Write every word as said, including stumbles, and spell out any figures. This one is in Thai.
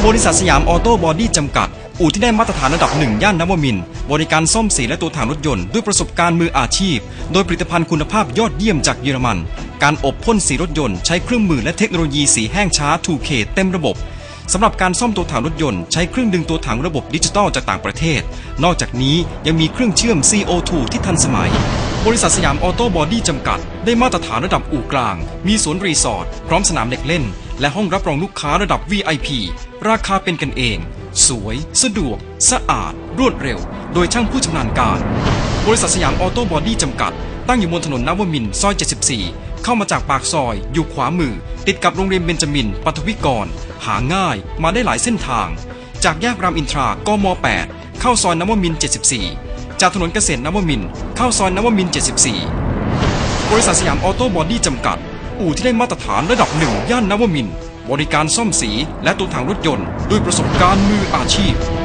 บริษัทสยามออโต้บอดี้จำกัดอู่ที่ได้มาตรฐานระดับหนึ่งย่านนวมินทร์บริการซ่อมสีและตัวถังรถยนต์ด้วยประสบการณ์มืออาชีพโดยผลิตภัณฑ์คุณภาพยอดเยี่ยมจากเยอรมันการอบพ่นสีรถยนต์ใช้เครื่องมือและเทคโนโลยีสีแห้งช้า ทู เค เต็มระบบสำหรับการซ่อมตัวถังรถยนต์ใช้เครื่องดึงตัวถังระบบดิจิตอลจากต่างประเทศนอกจากนี้ยังมีเครื่องเชื่อม ซี โอ ทู ที่ทันสมัยบริษัทสยามออโต้บอดี้จำกัดได้มาตรฐานระดับอู่กลางมีสวนรีสอร์ทพร้อมสนามเด็กเล่นและห้องรับรองลูกค้าระดับ วี ไอ พี ราคาเป็นกันเองสวยสะดวกสะอาดรวดเร็วโดยช่างผู้ชำนาญการบริษัทสยามออโต้บอดี้จำกัดตั้งอยู่บนถนนนวมินทร์ซอยเจ็ดสิบสี่เข้ามาจากปากซอยอยู่ขวามือติดกับโรงเรียนเบญจมินทร์ปฐวิกรหาง่ายมาได้หลายเส้นทางจากแยกรามอินทรากม.แปดเข้าซอยนวมินทร์เจ็ดสิบสี่จากถนนเกษตรนวมินทร์เข้าซอยนวมินทร์เจ็ดสิบสี่บริษัทสยามออโต้บอดี้จำกัดอู่ที่ได้มาตรฐานระดับหนึ่งย่านนวมินทร์บริการซ่อมสีและตัวถังรถยนต์ด้วยประสบการณ์มืออาชีพ